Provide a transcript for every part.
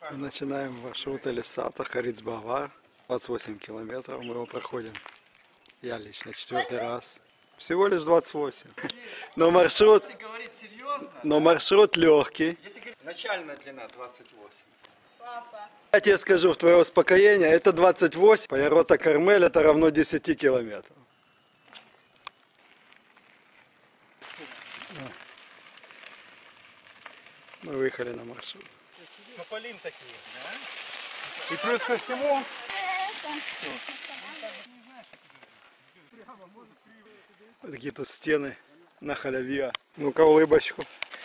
Начинаем маршрут Элисата, Харицбавар, 28 километров, мы его проходим. Я лично 4-й раз. Всего лишь 28. Но маршрут легкий. Начальная длина 28. Папа. Я тебе скажу, в твое успокоение, это 28. Паярота Кармель это равно 10 километров. Мы выехали на маршрут. Наполим такие, да? И плюс ко всему... Такие тут стены на халяве. Ну-ка, улыбочку.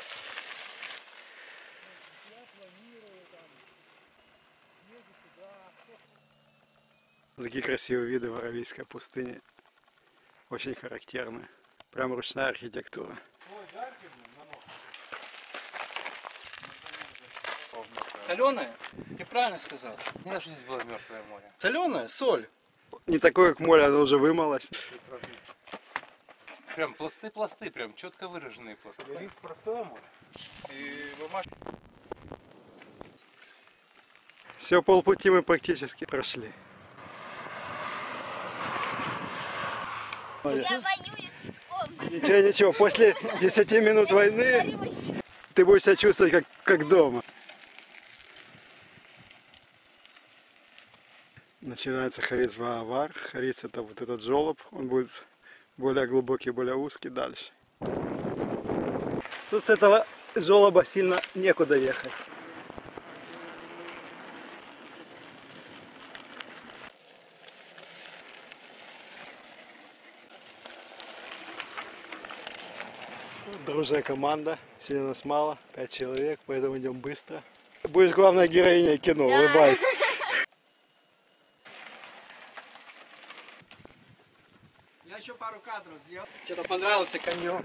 Такие красивые виды в Аравийской пустыне. Очень характерные. Прям ручная архитектура. Соленая? Ты правильно сказал. Не знаю, что здесь было мертвое море. Соленая? Соль. Не такое, как море, оно уже вымылось. Прям пласты, прям четко выраженные пласты. Вид простое море. И бумажка. Все, полпути мы практически прошли. Я воюю с песком. Ничего, после 10 минут войны ты будешь себя чувствовать как дома. Начинается Харицбавар. Хариц это вот этот желоб, он будет более глубокий, более узкий дальше. Тут с этого желоба сильно некуда ехать. Дружная команда, сегодня нас мало, 5 человек, поэтому идем быстро. Будешь главной героиней кино, Да. улыбайся. Я еще пару кадров сделал. Что-то понравился каньон.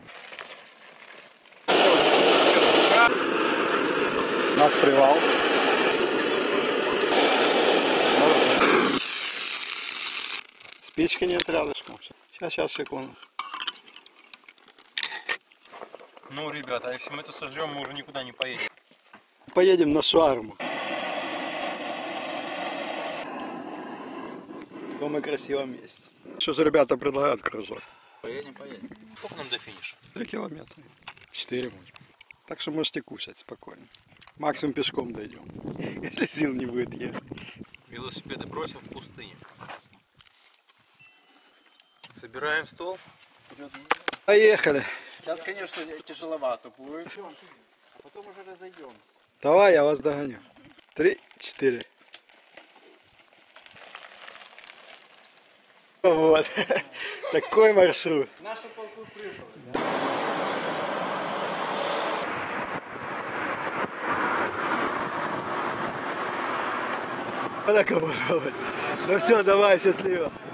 У нас привал. Спичка нет рядышком. Сейчас, секунду. Ну, ребята, если мы это сожрем, мы уже никуда не поедем. Поедем на шаурму. В таком красивом месте. Что же ребята предлагают кружок? Поедем. Сколько нам до финиша? 3 километра. 4 может. Так что можете кушать спокойно. Максимум пешком дойдем. Если сил не будет ехать. Велосипеды бросим в пустыне. Собираем стол. Поехали. Сейчас, конечно, тяжеловато будет. А потом уже разойдемся. Давай, я вас догоню. 3, 4. Вот. Такой маршрут. Наша полку прыгала. Вот так обожаловать. Ну все, давай, счастливо.